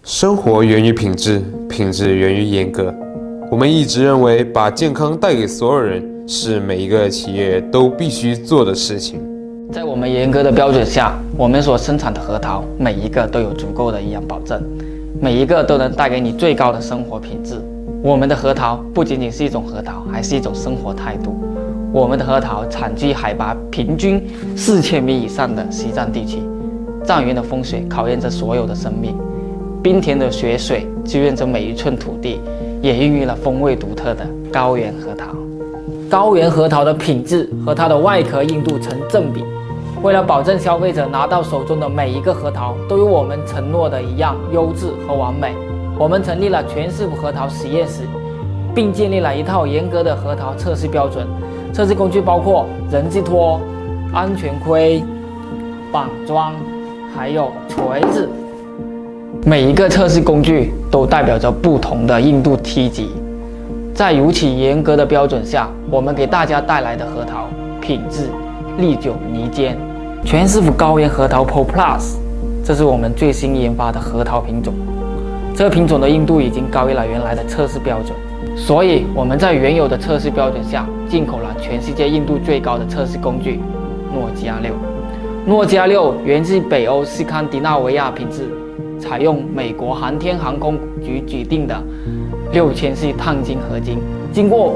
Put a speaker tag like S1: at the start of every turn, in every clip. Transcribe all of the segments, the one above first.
S1: 生活源于品质，品质源于严格。我们一直认为，把健康带给所有人是每一个企业都必须做的事情。
S2: 在我们严格的标准下，我们所生产的核桃每一个都有足够的营养保证，每一个都能带给你最高的生活品质。我们的核桃不仅仅是一种核桃，还是一种生活态度。我们的核桃产居海拔平均4000米以上的西藏地区，藏原的风水考验着所有的生命。冰甜的雪水滋润着每一寸土地，也孕育了风味独特的高原核桃。高原核桃的品质和它的外壳硬度成正比。为了保证消费者拿到手中的每一个核桃都有我们承诺的一样优质和完美，我们成立了全师傅核桃实验室，并建立了一套严格的核桃测试标准。测试工具包括人字拖、安全盔、绑桩，还有锤子。每一个测试工具都代表着不同的硬度梯级。在如此严格的标准下，我们给大家带来的核桃品质历久弥坚。全师傅高原核桃 Pro Plus， 这是我们最新研发的核桃品种。这个品种的硬度已经高于了原来的测试标准，所以我们在原有的测试标准下进口了全世界硬度最高的测试工具诺基亚6。诺基亚6源自北欧斯堪的纳维亚品质，采用美国航天航空局指定的6000系碳晶合金，经过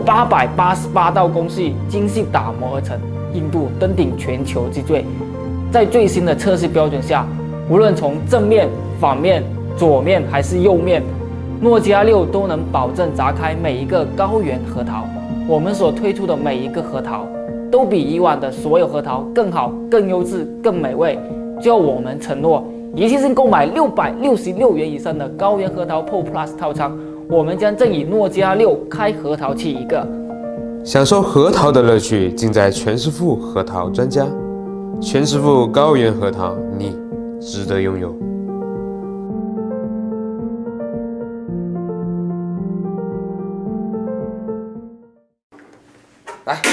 S2: 888道工序精细打磨而成，硬度登顶全球之最。在最新的测试标准下，无论从正面、反面、左面还是右面，诺基亚6都能保证砸开每一个高原核桃。我们所推出的每一个核桃都比以往的所有核桃更好、更优质、更美味。就我们承诺，一次性购买666元以上的高原核桃 Pro Plus 套餐，我们将赠予诺基亚6开核桃器一个。
S1: 享受核桃的乐趣，尽在全师傅核桃专家。全师傅高原核桃，你值得拥有。来，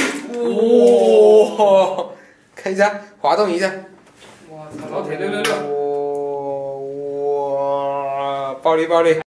S1: 哇，看一下，滑动一下。哇，老铁，666。哇，暴力暴力。